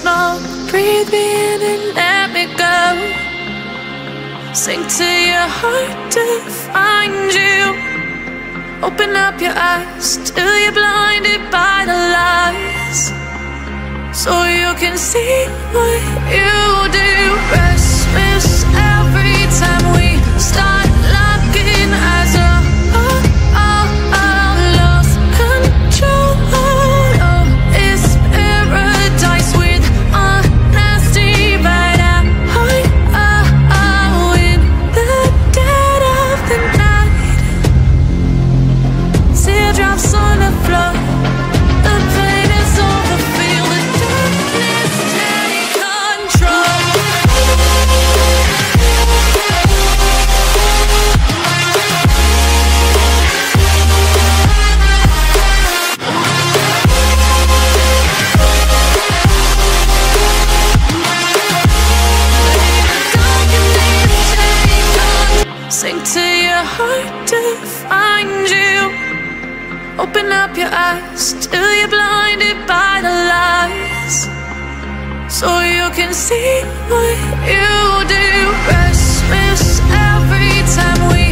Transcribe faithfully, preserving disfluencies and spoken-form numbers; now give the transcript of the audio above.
small. Breathe me in and let me go. Sink to your heart to find you. Open up your eyes till you're blinded by the lies, so you can see what you do. Restless every time we start locking eyes. Oh, oh, oh, oh, lost control. Oh, it's paradise with honesty, but I, oh, oh, oh, in the dead of the night. Teardrops on the floor. The pain is over. Feel the darkness take control. Sink to your heart to find you. Open up your eyes till you're blinded by the lies, so you can see what you do. Restless every time we